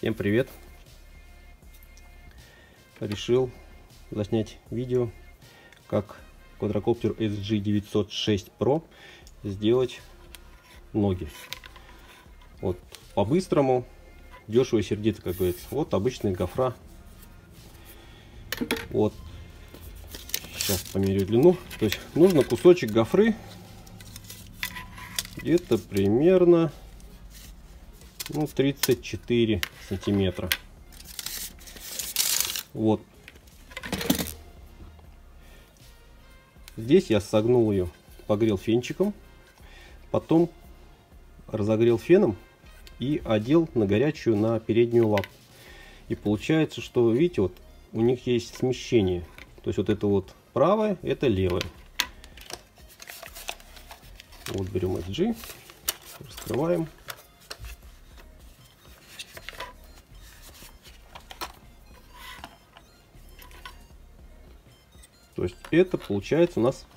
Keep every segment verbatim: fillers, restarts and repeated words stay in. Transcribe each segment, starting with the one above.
Всем привет! Решил заснять видео, как квадрокоптер эс джи девятьсот шесть про сделать ноги. Вот по-быстрому, дешево и сердито, как говорится. Вот обычные гофра. Вот. Сейчас померяю длину. То есть нужно кусочек гофры. Где-то примерно ну, тридцать четыре сантиметра. Вот. Здесь я согнул ее, погрел фенчиком, потом разогрел феном и одел на горячую на переднюю лапу. И получается, что, видите, вот у них есть смещение. То есть вот это вот правое, это левое. Вот берем эс джи, раскрываем. То есть это получается у нас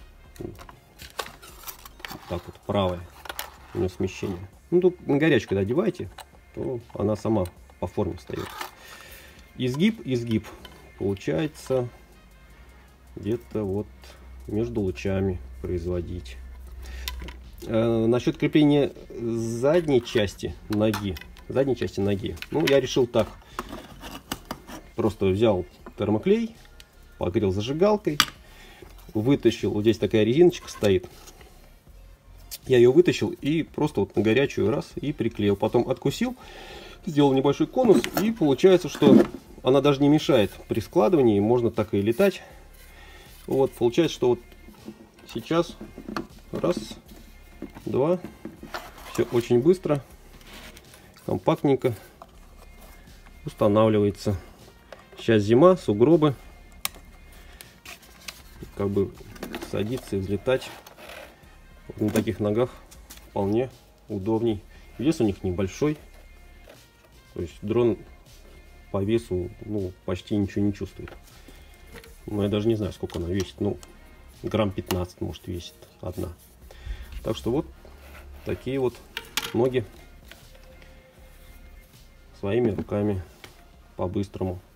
так вот правое у нее смещение. Ну тут на горячую когда одеваете, то она сама по форме встает. Изгиб, изгиб получается где-то вот между лучами производить. Э, насчет крепления задней части ноги, задней части ноги, ну я решил так. Просто взял термоклей, погрел зажигалкой, вытащил, вот здесь такая резиночка стоит, я ее вытащил и просто вот на горячую раз и приклеил, потом откусил, сделал небольшой конус, и получается, что она даже не мешает при складывании, можно так и летать. Вот получается, что вот сейчас раз, два, все очень быстро, компактненько устанавливается. Сейчас зима, сугробы, как бы садиться и взлетать вот на таких ногах вполне удобней. Вес у них небольшой, то есть дрон по весу ну почти ничего не чувствует. Но я даже не знаю, сколько она весит, ну грамм пятнадцать может весит одна. Так что вот такие вот ноги своими руками по-быстрому.